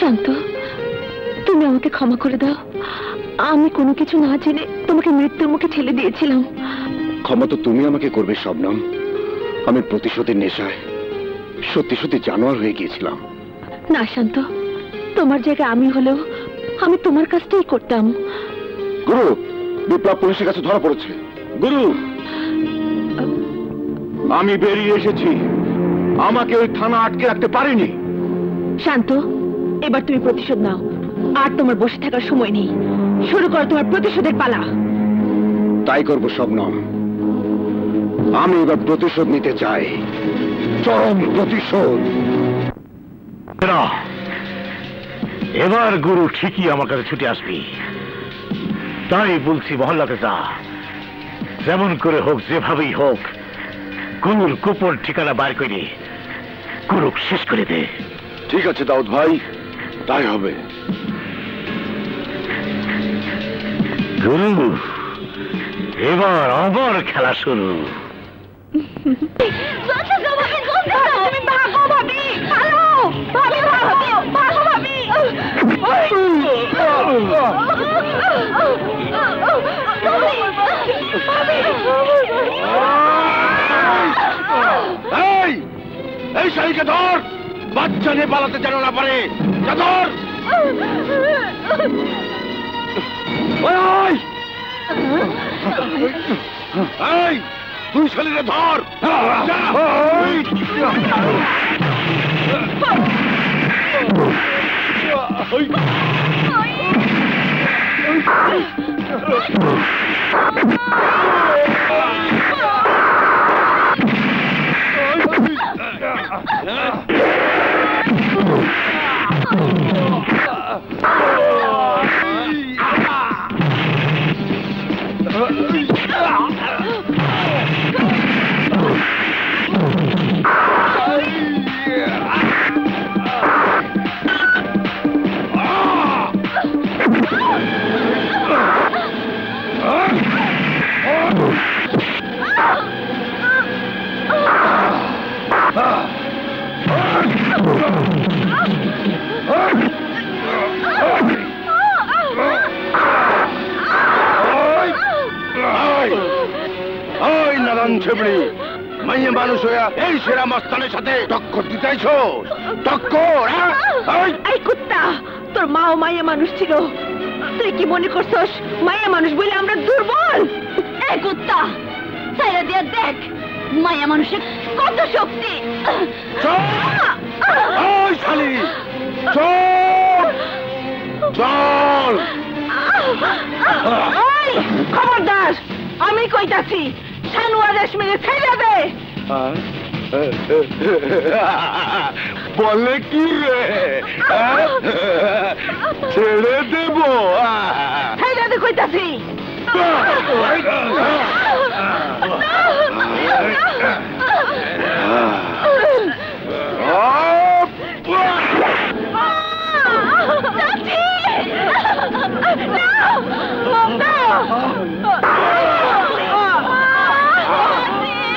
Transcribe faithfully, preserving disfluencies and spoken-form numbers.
শান্ত, তুমি আমাকে ক্ষমা করে দাও। আমি কোনো কিছু না জেনে তোমাকে মৃত্যুর মুখে ঠেলে দিয়েছিলাম। ক্ষমা তো তুমি আমাকে করবে শবনম। আমি প্রতিশোধের নেশায় সত্যি সত্যি জানোয়ার হয়ে গিয়েছিলাম। না শান্ত, তোমার জায়গায় আমি হলেও আমি তোমার কাজটাই করতাম। গুরু, বিপ্লব পুলিশের কাছে ধরা পড়েছে। গুরু, আমি বেরিয়ে এসেছি, আমাকে ওই থানা আটকে রাখতে পারেনি। শান্ত, এবার তুমি প্রতিশোধ নাও। আর তোমার বসে থাকার সময় নেই, শুরু করো তোমার প্রতিশোধের পালা। তাই করব শবনম, আমি এবার প্রতিশোধ নিতে চাই, চরম প্রতিশোধ। এবার গুরু ঠিকই আমার কাছে ছুটে আসবি। তাই বলছি মহল্লাতে যা, যেমন করে হোক যেভাবেই হোক গুরুর গোপন ঠিকানা বার করে গুরু শেষ করে দে। ঠিক আছে দাউদ ভাই, তাই হবে। গুরু, এবার আবার খেলা শুরু। এই শাড়িকে ধর, বাচ্চা নিয়ে পালাতে যেন না পারে। ধর, তুই শাড়িকে ধর। মাইয়া মানুষ হইয়া এই সেরা মস্তানের সাথে টক্কর দিতেছো? টক্কর? এই কুত্তা, তোর মাও মাইয়া মানুষ ছিল। তুই কি মনে করছস মাইয়া মানুষ বলে আমরা দুর্বল? এই কুত্তা, ছাইরা দিয়া দেখ মাইয়া মানুষের কত শক্তি। ওই শালি, চল চল। ওই খবরদার, আমি কইতাছি শানুয়া রেশমিরে ছেড়ে দে। বলে কি রে, ছেড়ে দেব? ছেড়ে দে কইতাছি। আ